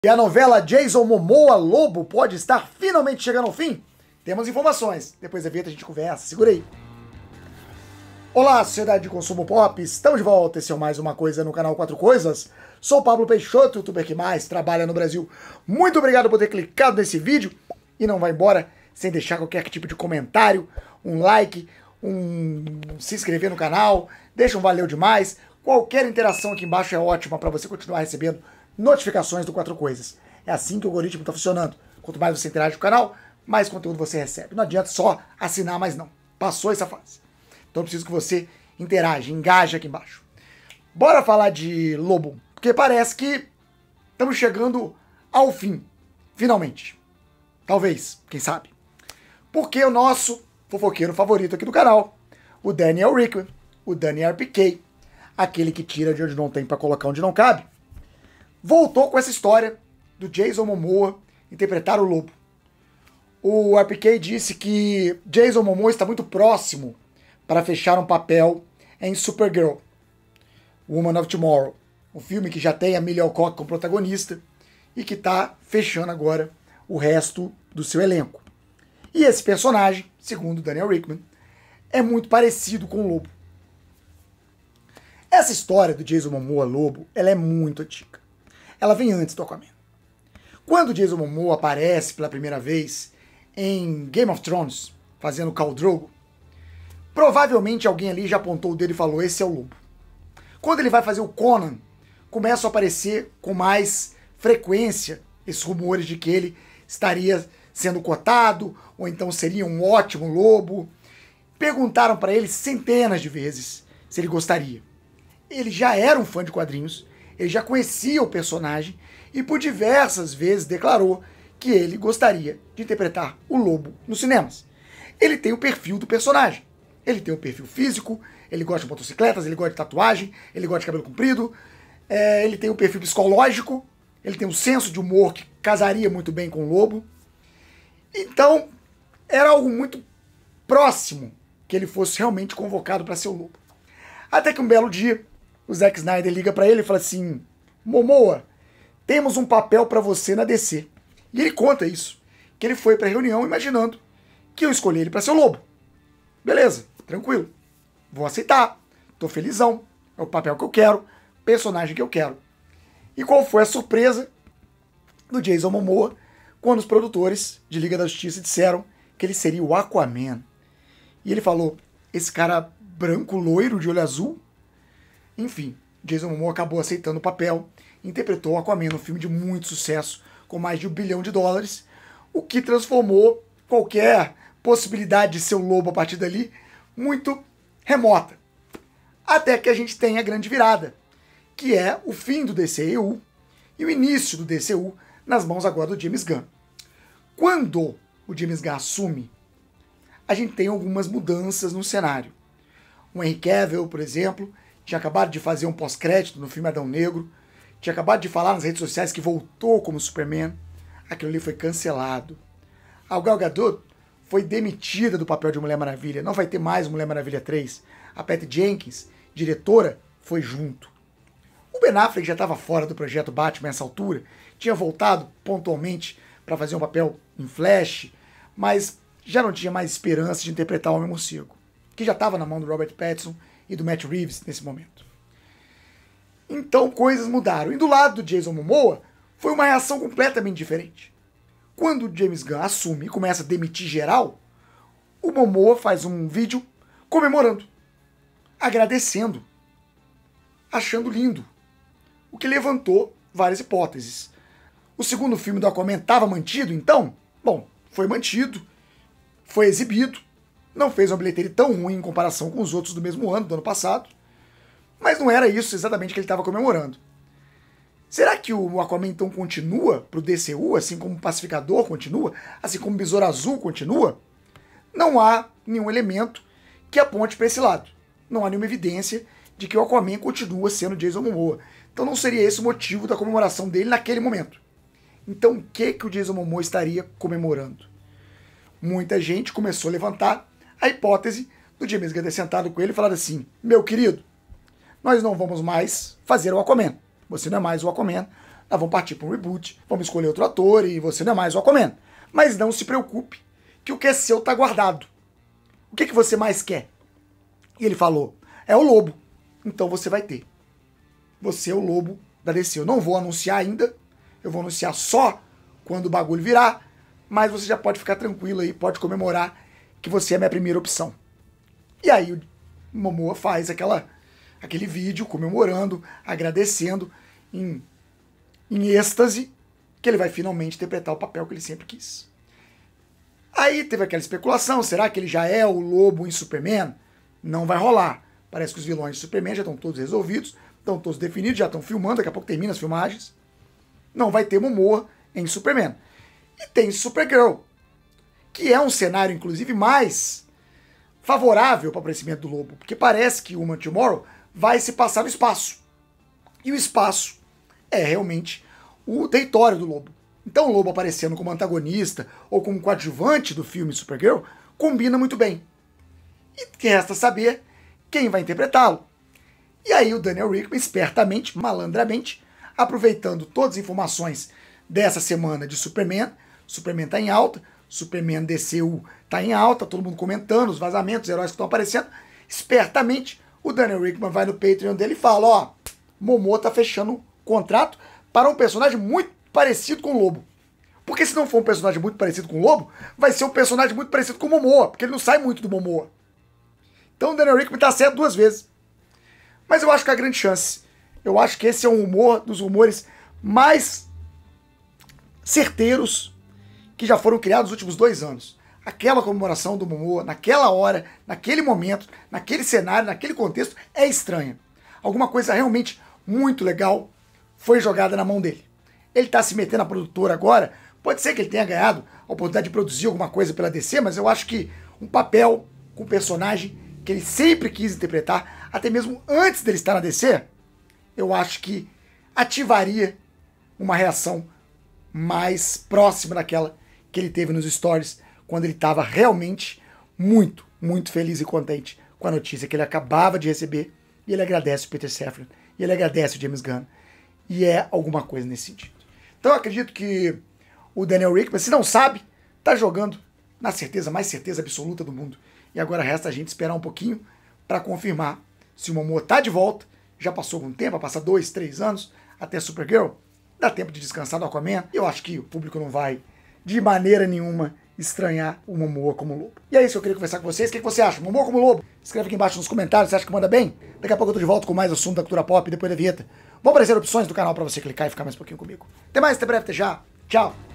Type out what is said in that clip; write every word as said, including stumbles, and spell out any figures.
E a novela Jason Momoa Lobo pode estar finalmente chegando ao fim? Temos informações. Depois da vinheta a gente conversa. Segura aí. Olá, sociedade de consumo pop. Estamos de volta. Esse é mais uma coisa no canal Quatro Coisas. Sou o Pablo Peixoto, youtuber que mais trabalha no Brasil. Muito obrigado por ter clicado nesse vídeo. E não vai embora sem deixar qualquer tipo de comentário, um like, um se inscrever no canal. Deixa um valeu demais. Qualquer interação aqui embaixo é ótima para você continuar recebendo notificações do Quatro Coisas. É assim que o algoritmo está funcionando. Quanto mais você interage com o canal, mais conteúdo você recebe. Não adianta só assinar mais não. Passou essa fase. Então eu preciso que você interaja, engaje aqui embaixo. Bora falar de Lobo, porque parece que estamos chegando ao fim, finalmente. Talvez, quem sabe. Porque o nosso fofoqueiro favorito aqui do canal, o Daniel Richtman, o Danny R P K, aquele que tira de onde não tem para colocar onde não cabe, voltou com essa história do Jason Momoa interpretar o Lobo. O R P K disse que Jason Momoa está muito próximo para fechar um papel em Supergirl, Woman of Tomorrow, um filme que já tem a Millie Alcock como protagonista e que está fechando agora o resto do seu elenco. E esse personagem, segundo Daniel Richtman, é muito parecido com o Lobo. Essa história do Jason Momoa Lobo, ela é muito antiga. Ela vem antes do Aquaman. Quando Jason Momoa aparece pela primeira vez em Game of Thrones, fazendo Khal Drogo, provavelmente alguém ali já apontou o dedo e falou, esse é o Lobo. Quando ele vai fazer o Conan, começam a aparecer com mais frequência esses rumores de que ele estaria sendo cotado, ou então seria um ótimo Lobo. Perguntaram para ele centenas de vezes se ele gostaria. Ele já era um fã de quadrinhos, ele já conhecia o personagem e por diversas vezes declarou que ele gostaria de interpretar o Lobo nos cinemas. Ele tem o perfil do personagem. Ele tem um perfil físico, ele gosta de motocicletas, ele gosta de tatuagem, ele gosta de cabelo comprido, é, ele tem um perfil psicológico, ele tem um senso de humor que casaria muito bem com o Lobo. Então, era algo muito próximo que ele fosse realmente convocado para ser o Lobo. Até que um belo dia, o Zack Snyder liga para ele e fala assim, Momoa, temos um papel para você na D C. E ele conta isso, que ele foi para a reunião imaginando que eu escolhi ele para ser o Lobo. Beleza, tranquilo, vou aceitar, tô felizão, é o papel que eu quero, personagem que eu quero. E qual foi a surpresa do Jason Momoa quando os produtores de Liga da Justiça disseram que ele seria o Aquaman? E ele falou, esse cara branco, loiro, de olho azul? Enfim, Jason Momoa acabou aceitando o papel, interpretou o Aquaman no filme de muito sucesso, com mais de um bilhão de dólares, o que transformou qualquer possibilidade de ser o Lobo a partir dali muito remota. Até que a gente tem a grande virada, que é o fim do D C E U e o início do D C U nas mãos agora do James Gunn. Quando o James Gunn assume, a gente tem algumas mudanças no cenário. O Henry Cavill, por exemplo, tinha acabado de fazer um pós-crédito no filme Adão Negro, tinha acabado de falar nas redes sociais que voltou como Superman, aquilo ali foi cancelado. A Gal Gadot foi demitida do papel de Mulher Maravilha, não vai ter mais Mulher Maravilha três. A Patty Jenkins, diretora, foi junto. O Ben Affleck já estava fora do projeto Batman nessa altura, tinha voltado pontualmente para fazer um papel em Flash, mas já não tinha mais esperança de interpretar o Homem-Morcego, que já estava na mão do Robert Pattinson e do Matt Reeves nesse momento. Então coisas mudaram. E do lado do Jason Momoa, foi uma reação completamente diferente. Quando o James Gunn assume e começa a demitir geral, o Momoa faz um vídeo comemorando, agradecendo, achando lindo, o que levantou várias hipóteses. O segundo filme do Aquaman estava mantido, então? Bom, foi mantido, foi exibido, não fez uma bilheteria tão ruim em comparação com os outros do mesmo ano, do ano passado, mas não era isso exatamente que ele estava comemorando. Será que o Aquaman então continua para o D C U, assim como o Pacificador continua, assim como o Besouro Azul continua? Não há nenhum elemento que aponte para esse lado. Não há nenhuma evidência de que o Aquaman continua sendo Jason Momoa. Então não seria esse o motivo da comemoração dele naquele momento. Então o que, que o Jason Momoa estaria comemorando? Muita gente começou a levantar a hipótese do James Gunn ter sentado com ele e falado assim, meu querido, nós não vamos mais fazer o Aquaman. Você não é mais o Aquaman, nós vamos partir para um reboot, vamos escolher outro ator e você não é mais o Aquaman. Mas não se preocupe, que o que é seu está guardado. O que, que você mais quer? E ele falou, é o Lobo. Então você vai ter. Você é o Lobo da D C. Eu não vou anunciar ainda, eu vou anunciar só quando o bagulho virar, mas você já pode ficar tranquilo aí, pode comemorar que você é a minha primeira opção. E aí o Momoa faz aquela, aquele vídeo comemorando, agradecendo, em, em êxtase, que ele vai finalmente interpretar o papel que ele sempre quis. Aí teve aquela especulação, será que ele já é o Lobo em Superman? Não vai rolar. Parece que os vilões de Superman já estão todos resolvidos, estão todos definidos, já estão filmando, daqui a pouco termina as filmagens. Não vai ter Momoa em Superman. E tem Supergirl, que é um cenário, inclusive, mais favorável para o aparecimento do Lobo, porque parece que Woman Tomorrow vai se passar no espaço. E o espaço é realmente o território do Lobo. Então o Lobo aparecendo como antagonista ou como coadjuvante do filme Supergirl combina muito bem. E que resta saber quem vai interpretá-lo. E aí o Daniel Richtman, espertamente, malandramente, aproveitando todas as informações dessa semana de Superman, Superman está em alta, Superman D C U está em alta, todo mundo comentando os vazamentos, os heróis que estão aparecendo, espertamente o Daniel Richtman vai no Patreon dele e fala, ó, Momoa está fechando um contrato para um personagem muito parecido com o Lobo. Porque se não for um personagem muito parecido com o Lobo, vai ser um personagem muito parecido com o Momoa, porque ele não sai muito do Momoa. Então o Daniel Richtman está certo duas vezes. Mas eu acho que há grande chance. Eu acho que esse é um rumor dos rumores mais certeiros que já foram criados nos últimos dois anos. Aquela comemoração do Momoa, naquela hora, naquele momento, naquele cenário, naquele contexto, é estranha. Alguma coisa realmente muito legal foi jogada na mão dele. Ele está se metendo na produtora agora, pode ser que ele tenha ganhado a oportunidade de produzir alguma coisa pela D C, mas eu acho que um papel com um personagem que ele sempre quis interpretar, até mesmo antes dele estar na D C, eu acho que ativaria uma reação mais próxima daquela que ele teve nos stories, quando ele estava realmente muito, muito feliz e contente com a notícia que ele acabava de receber, e ele agradece o Peter Safran, e ele agradece o James Gunn, e é alguma coisa nesse sentido. Então eu acredito que o Daniel Richtman, se não sabe, está jogando na certeza, mais certeza absoluta do mundo. E agora resta a gente esperar um pouquinho para confirmar se o Momoa está de volta. Já passou algum tempo, vai passar dois, três anos até Supergirl. Dá tempo de descansar do Aquaman. Eu acho que o público não vai, de maneira nenhuma, estranhar o Momoa como Lobo. E é isso que eu queria conversar com vocês. O que você acha? Momoa como Lobo? Escreve aqui embaixo nos comentários. Você acha que manda bem? Daqui a pouco eu tô de volta com mais assunto da cultura pop depois da vinheta. Vão aparecer opções do canal para você clicar e ficar mais um pouquinho comigo. Até mais, até breve, até já. Tchau.